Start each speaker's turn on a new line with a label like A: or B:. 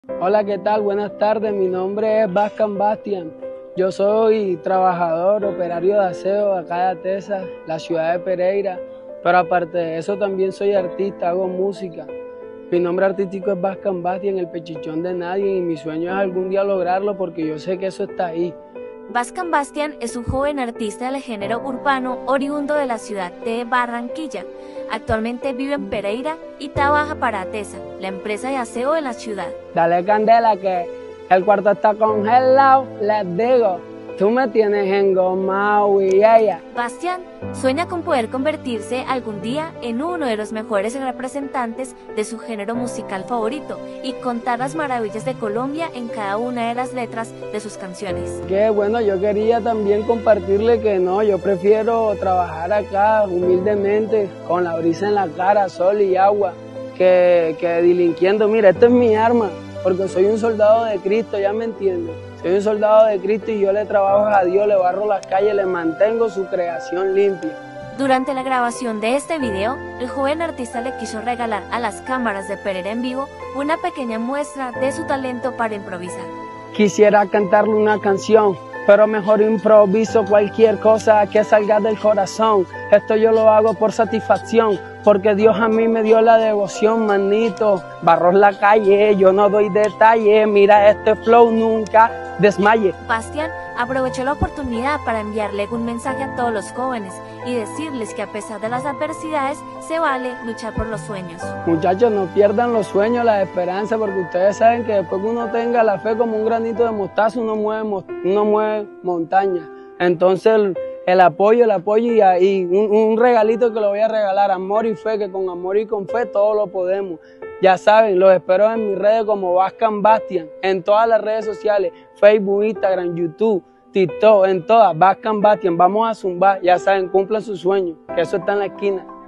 A: Hola, ¿qué tal? Buenas tardes, mi nombre es Vascan Bastian. Yo soy trabajador, operario de aseo acá de Atesa, la ciudad de Pereira, pero aparte de eso también soy artista, hago música. Mi nombre artístico es Vascan Bastian, el pechichón de nadie, y mi sueño es algún día lograrlo porque yo sé que eso está ahí.
B: Vascan Bastian es un joven artista del género urbano oriundo de la ciudad de Barranquilla. Actualmente vive en Pereira y trabaja para Atesa, la empresa de aseo de la ciudad.
A: Dale candela que el cuarto está congelado, les digo, tú me tienes engomado y ella.
B: Bastian sueña con poder convertirse algún día en uno de los mejores representantes de su género musical favorito y contar las maravillas de Colombia en cada una de las letras de sus canciones.
A: Qué bueno, yo quería también compartirle que no, yo prefiero trabajar acá humildemente, con la brisa en la cara, sol y agua, que delinquiendo. Mira, esta es mi arma, porque soy un soldado de Cristo, ya me entiendes. Soy un soldado de Cristo y yo le trabajo a Dios, le barro las calles, le mantengo su creación limpia.
B: Durante la grabación de este video, el joven artista le quiso regalar a las cámaras de Pereira en Vivo una pequeña muestra de su talento para improvisar.
A: Quisiera cantarle una canción, pero mejor improviso cualquier cosa que salga del corazón. Esto yo lo hago por satisfacción, porque Dios a mí me dio la devoción, manito. Barro la calle, yo no doy detalle, mira este flow, nunca desmaye.
B: Bastian aprovechó la oportunidad para enviarle un mensaje a todos los jóvenes y decirles que a pesar de las adversidades, se vale luchar por los sueños.
A: Muchachos, no pierdan los sueños, la esperanza, porque ustedes saben que después que uno tenga la fe como un granito de mostaza, uno mueve montañas. Entonces el apoyo y un regalito que le voy a regalar, amor y fe, que con amor y con fe todo lo podemos. Ya saben, los espero en mis redes como Vascan Bastian, en todas las redes sociales, Facebook, Instagram, YouTube, TikTok, en todas, Vascan Bastian. Vamos a zumbar, ya saben, cumplan sus sueños, que eso está en la esquina.